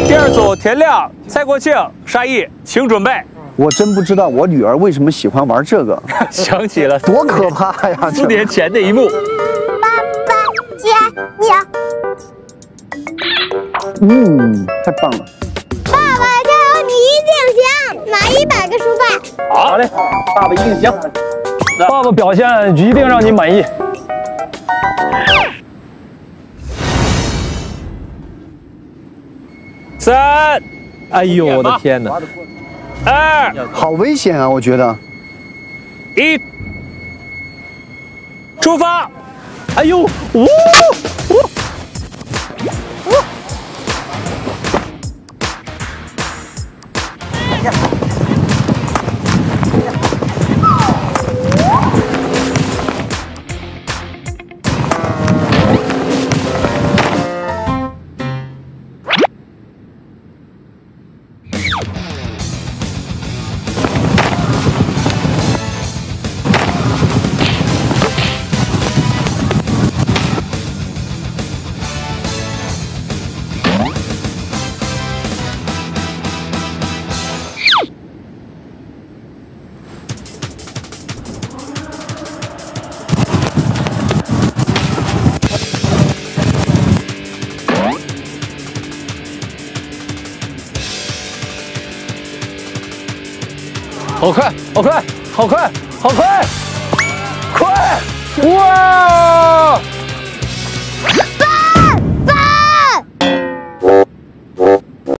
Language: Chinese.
第二组田亮、蔡国庆、沙溢，请准备。 我真不知道我女儿为什么喜欢玩这个， 想起了多可怕呀 ！4年前的一幕。 爸爸加油！太棒了！ 爸爸加油，你一定行！拿100个书包。 好嘞，爸爸一定行。 爸爸表现一定让你满意。 3， 哎呦，我的天哪 ！2， 好危险啊！我觉得。 1，出发！ 哎呦，好快，好快，好快，好快，快！哇！